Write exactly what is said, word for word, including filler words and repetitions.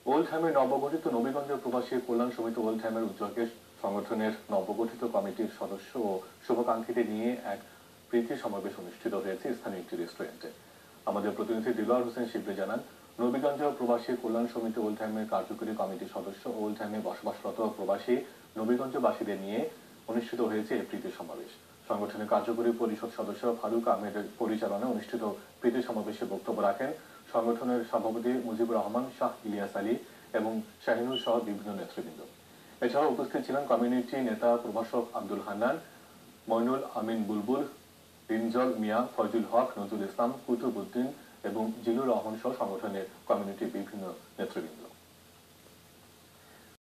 ওল্ডহ্যামের নবগঠিত নবীগঞ্জ প্রবাসী কল্যাণ সমিতি ওল্ডহ্যামের উদ্যোগে সংগঠনের নবগঠিত কমিটির সদস্য ও শুভাকাঙ্ক্ষীদের নিয়ে এক প্রীতি সমাবেশ অনুষ্ঠিত হয়েছে স্থানীয় একটি রেস্টুরেন্টে। আমাদের প্রতিনিধি দিলওয়ার হোসেন শিবলি জানান, নবীগঞ্জ প্রবাসী কল্যাণ সমিতি ওল্ডহ্যামের কার্যকরী কমিটির সদস্য ও ওল্ডহ্যামে বসবাসরত প্রবাসী নবীগঞ্জবাসীদের নিয়ে অনুষ্ঠিত হয়েছে এই প্রীতি সমাবেশ। সংগঠনের কার্যকরী পরিষদ সদস্য ফারুক আহমেদের পরিচালনায় অনুষ্ঠিত প্রীতি সমাবেশে বক্তব্য রাখেন সংগঠনের সভাপতি মুজিবুর রহমান, শাহ ইলিয়াস আলী এবং শাহিনুল সহ বিভিন্ন নেতৃবৃন্দ। এছাড়াও উপস্থিত ছিলেন কমিউনিটি নেতা প্রভাষক আব্দুল হান্নান, মইনুল আমিন বুলবুল, রিনজল মিয়া, ফয়জুল হক, নজরুল ইসলাম, কুতুব উদ্দিন এবং জিলুর রহমান সহ সংগঠনের কমিউনিটির বিভিন্ন নেতৃবৃন্দ।